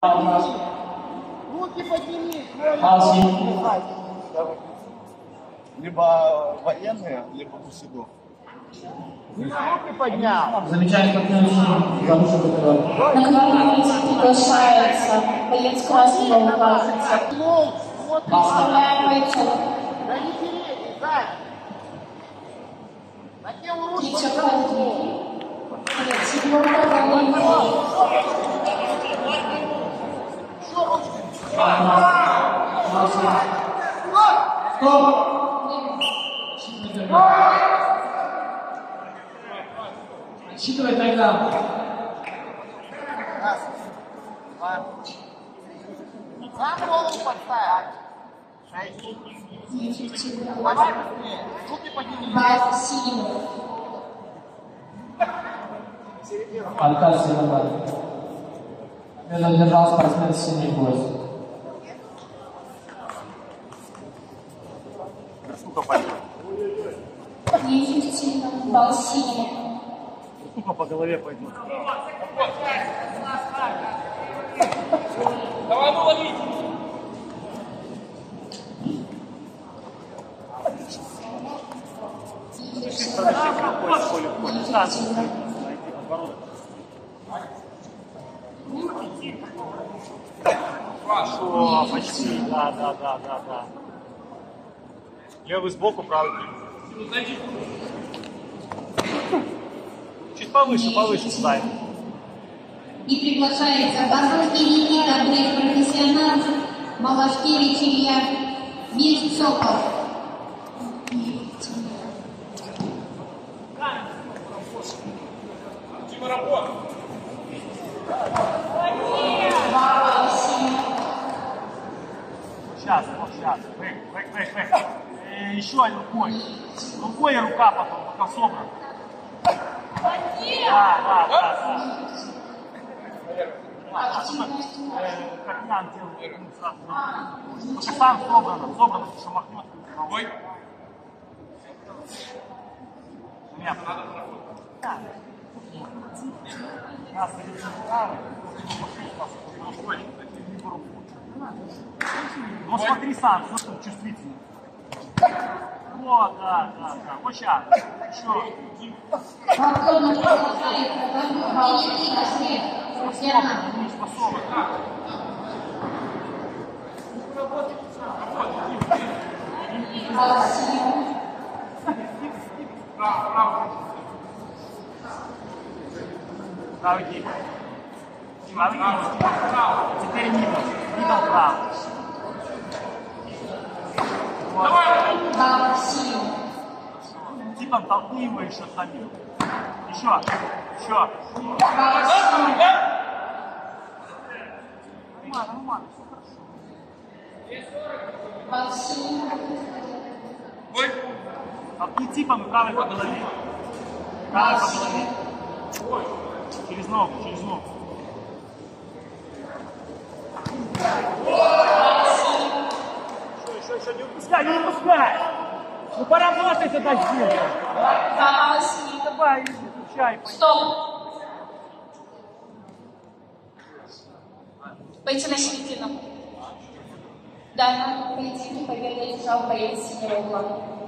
Руки подними. Либо военные, либо бусидо. Руки поднял. Замечательно, на команде приглашается боец красного указывается. Представляем бойцов. Да не передний, сзади. Накинул руки. Считывай тайм-аут. Раз, два. Сам голову подставь. 6. Давай быстрее. Руки подними. Алькас Синабад. Я задержал спортсмен синий пояс. Сколько пойдет? Бал синий. Сколько по голове пойдет? Давай, ну ловите! Хорошо, почти, да. Левый сбоку, правый. Чуть повыше ставим. И приглашается Базовский Никита, профессионал, Малашкевич Илья, Минск Сокол. Дима, работа! Сейчас. Бэк. Еще рукой. Рукой и рука потом, пока собран. Да. Как нам делать? Пока сам собрано, что махнет. Ой! Нет. Да. Нас ну смотри сам, что там чувствительный. Вот, да. Вот сейчас. Еще. Не способен. Правый кип. Теперь мидл право. Типа толкни его еще самим. Еще. Нормально, все хорошо. Ой! Толкни типом правой по голове. Правой по голове. Через ногу. Еще, не упускай! Ну поработайте дождь! Давай, изучай. Стоп! Пойти на середину. Да, на поединке победу одержал боец синего угла.